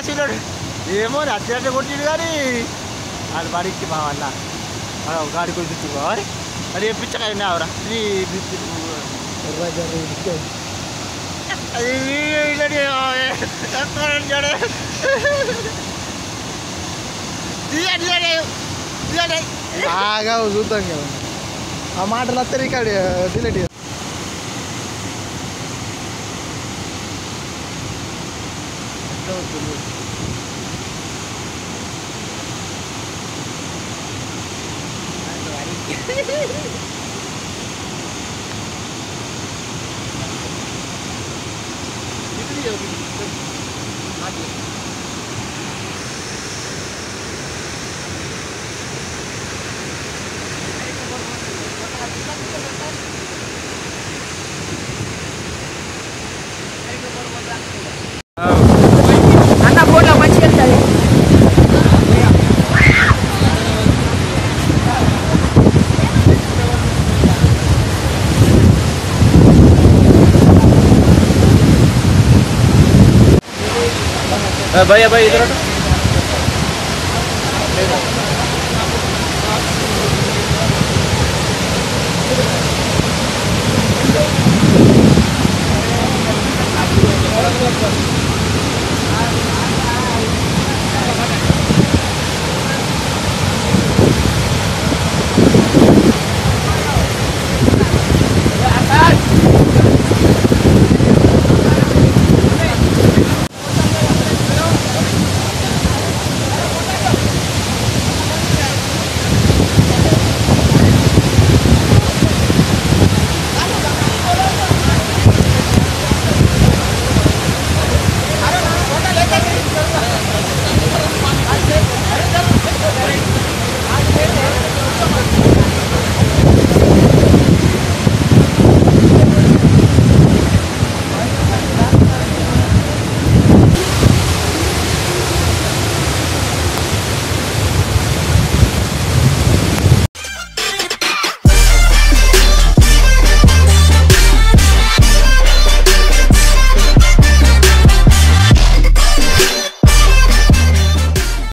వచ్చినాడు ఏమో అత్యంత కొట్టిండు కానీ వాడు బడికి బావల్ల గాడి కొడుకు బావాలి అది ఎప్పించకైనా అవరా అది బాగా చూద్దాం కదా ఆ మాటలు వస్తే రికార్డు డిలీట్ అన్న ఫోటో మంచిగా వెళ్తుంది भैया भाई इधर